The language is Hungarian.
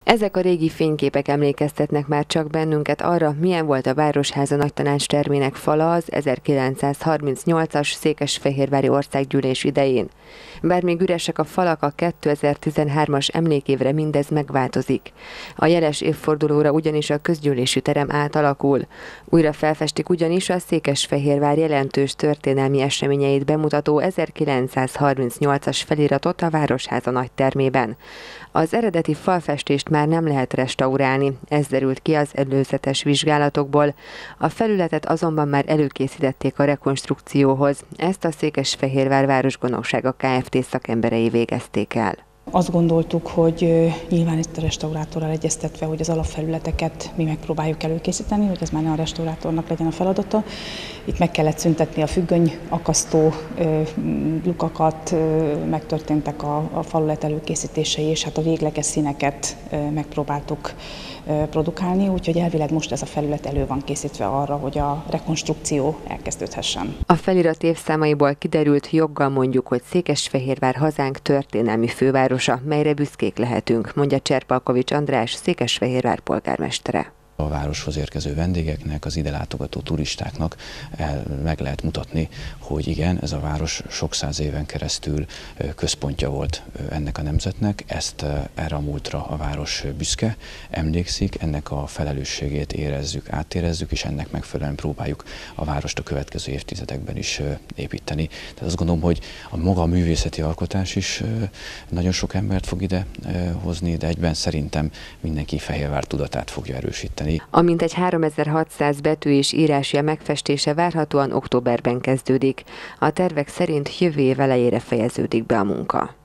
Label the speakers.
Speaker 1: Ezek a régi fényképek emlékeztetnek már csak bennünket arra, milyen volt a Városháza Nagytanács termének fala az 1938-as Székesfehérvári Országgyűlés idején. Bár még üresek a falak, a 2013-as emlékévre mindez megváltozik. A jeles évfordulóra ugyanis a közgyűlési terem átalakul. Újra felfestik ugyanis a Székesfehérvár jelentős történelmi eseményeit bemutató 1938-as feliratot a Városháza nagytermében. Az eredeti falfestést már nem lehet restaurálni, ez derült ki az előzetes vizsgálatokból. A felületet azonban már előkészítették a rekonstrukcióhoz. Ezt a Székesfehérvár Városgondnoksága Kft. Szakemberei végezték el.
Speaker 2: Azt gondoltuk, hogy nyilván itt a restaurátorral egyeztetve, hogy az alapfelületeket mi megpróbáljuk előkészíteni, hogy ez már ne a restaurátornak legyen a feladata. Itt meg kellett szüntetni a függöny akasztó lukakat, megtörténtek a falulet előkészítései, és hát a végleges színeket megpróbáltuk produkálni, úgyhogy elvileg most ez a felület elő van készítve arra, hogy a rekonstrukció elkezdődhessen.
Speaker 1: A felirat évszámaiból kiderült, joggal mondjuk, hogy Székesfehérvár hazánk történelmi fővárosa, melyre büszkék lehetünk, mondja Cserpalkovics András, Székesfehérvár polgármestere.
Speaker 3: A városhoz érkező vendégeknek, az ide látogató turistáknak meg lehet mutatni, hogy igen, ez a város sok száz éven keresztül központja volt ennek a nemzetnek, ezt erre a múltra a város büszke, emlékszik, ennek a felelősségét érezzük, átérezzük, és ennek megfelelően próbáljuk a várost a következő évtizedekben is építeni. Tehát azt gondolom, hogy a maga művészeti alkotás is nagyon sok embert fog ide hozni, de egyben szerintem mindenki Fehérvár tudatát fogja erősíteni.
Speaker 1: A mintegy 3600 betű és írásjel megfestése várhatóan októberben kezdődik. A tervek szerint jövő év elejére fejeződik be a munka.